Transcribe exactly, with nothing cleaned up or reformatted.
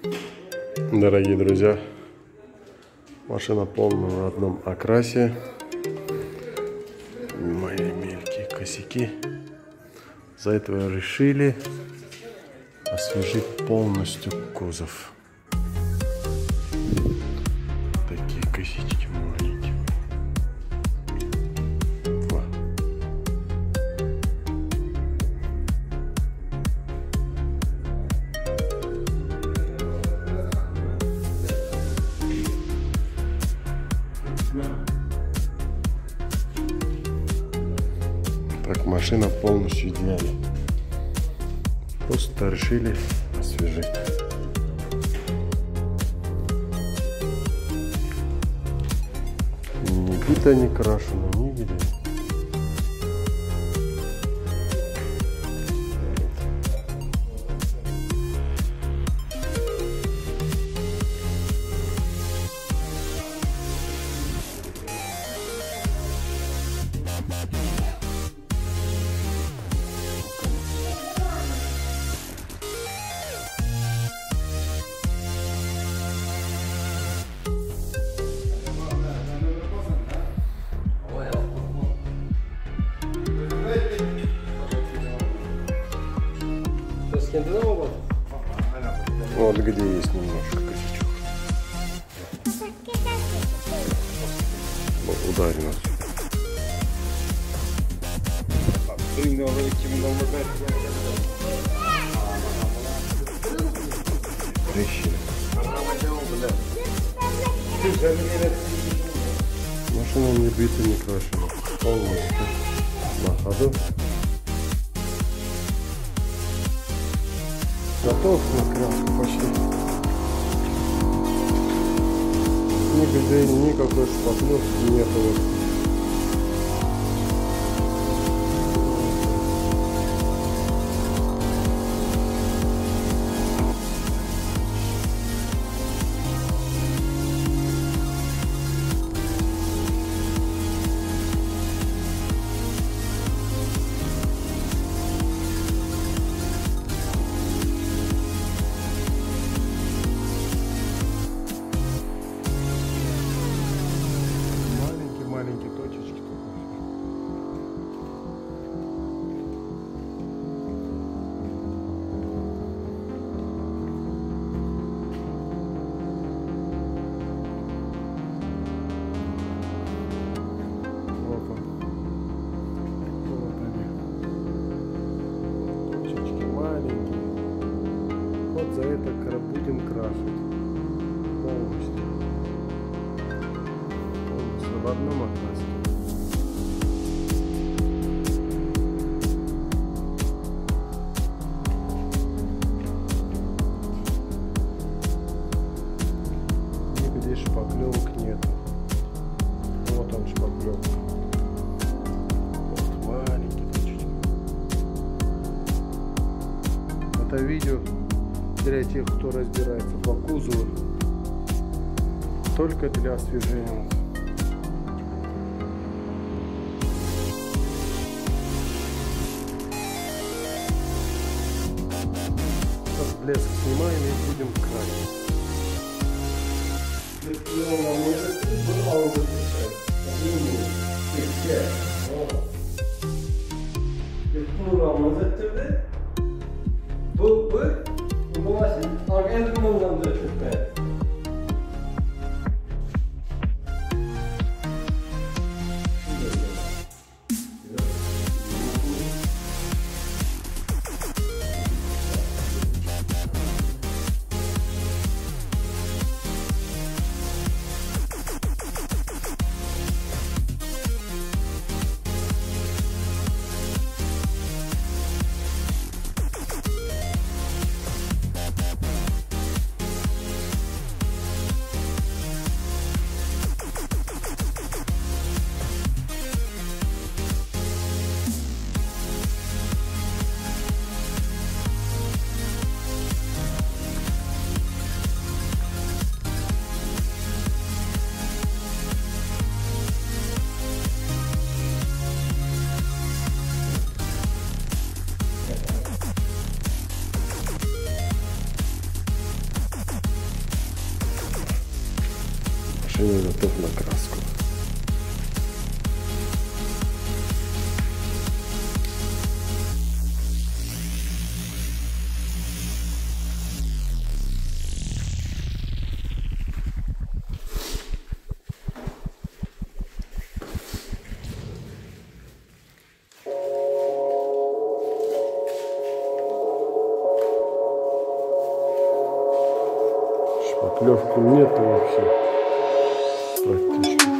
Дорогие друзья, машина полная в одном окрасе. Мои мелкие косяки. За этого решили освежить полностью кузов. Такие косички маленькие. Во. Так, машина полностью идеальна. Просто решили освежить. Не бита, не крашена, нигде. Вот где есть немножко косячок. Вот ударено. Трещина. Машина не бита, не крашена. Полностью на ходу. Готов на краску почти. Ни движения, никакой шпатлевки нету. Маленькие точечки только. Вот он. Вот они. Точечки маленькие. Вот за это будем крашить полностью. В одном окраске. Нигде шпаклевок нету. Вот он шпаклевка. Вот маленький точечки. Это видео для тех, кто разбирается по кузову. Только для освежения. Блеск снимаем и будем красить. Bu, bu, bu maşın organizmından da çıkıyor. Машина готов на краску. Шпаклевки нету вообще практически.